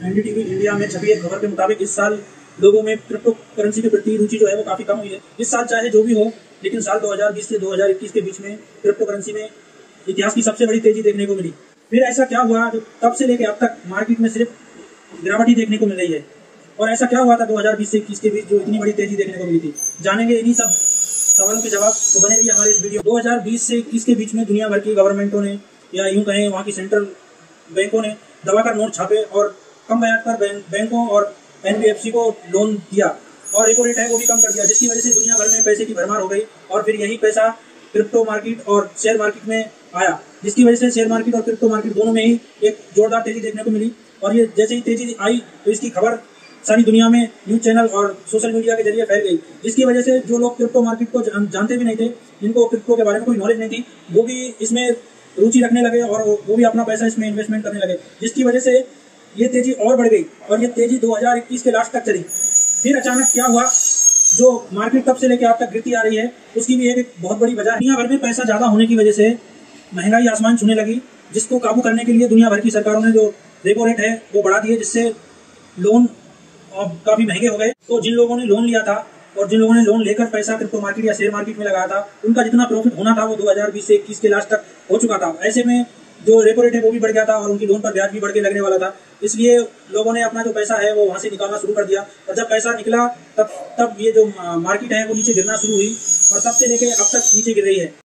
NDTV India में छपी एक खबर के मुताबिक इस साल लोगों में क्रिप्टो करेंसी के प्रति रुचि जो है वो काफी कम हुई है। इस साल चाहे जो भी हो, लेकिन साल 2020 से 2021 के बीच में क्रिप्टो करेंसी में इतिहास की सबसे बड़ी तेजी देखने को मिली। फिर ऐसा क्या हुआ जो तब से लेकर अब तक मार्केट में सिर्फ गिरावट ही देखने को मिल रही है, और ऐसा क्या हुआ था 2020 से 21 के बीच जो इतनी बड़ी तेजी देखने को मिली थी? जानेंगे इन्हीं सब सवालों के जवाब, तो बने रहिए हमारे इस वीडियो। 2020 से 21 के बीच में दुनिया भर की गवर्नमेंटों ने, या यूं कहें वहाँ की सेंट्रल बैंकों ने दबाकर नोट छापे और कम ब्याज पर बैंकों और एनबीएफसी को लोन दिया, और रेपो रेट है वो भी कम कर दिया, जिसकी वजह से दुनिया भर में पैसे की भरमार हो गई। और फिर यही पैसा क्रिप्टो मार्केट और शेयर मार्केट में आया, जिसकी वजह से शेयर मार्केट और क्रिप्टो मार्केट दोनों में ही एक जोरदार तेजी देखने को मिली। और ये जैसे ही तेजी आई तो इसकी खबर सारी दुनिया में न्यूज चैनल और सोशल मीडिया के जरिए फैल गई, जिसकी वजह से जो लोग क्रिप्टो मार्केट को जानते भी नहीं थे, जिनको क्रिप्टो के बारे में कोई नॉलेज नहीं थी, वो भी इसमें रुचि रखने लगे और वो भी अपना पैसा इसमें इन्वेस्टमेंट करने लगे, जिसकी वजह से ये तेजी और बढ़ गई। और ये तेजी 2021 के लास्ट तक चली। फिर अचानक क्या हुआ, जो मार्केट तब से लेकर अब तक गिरती आ रही है, उसकी भी एक बहुत बड़ी वजह है। दुनिया भर में पैसा ज्यादा होने की वजह से महंगाई आसमान छूने लगी, जिसको काबू करने के लिए दुनिया भर की सरकारों ने जो रेपो रेट है वो बढ़ा दिए, जिससे लोन काफी महंगे हो गए। तो जिन लोगों ने लोन लिया था और जिन लोगों ने लोन लेकर पैसा क्रिप्टो मार्केट या शेयर मार्केट में लगाया था, उनका जितना प्रॉफिट होना था वो 2020 से 21 के लास्ट तक हो चुका था। ऐसे में जो रेपो रेट है वो भी बढ़ गया था और उनकी लोन पर ब्याज भी बढ़ के लगने वाला था। इसलिए लोगों ने अपना जो पैसा है वो वहां से निकालना शुरू कर दिया, और जब पैसा निकला तब ये जो मार्केट है वो नीचे गिरना शुरू हुई, और तब से लेके अब तक नीचे गिर रही है।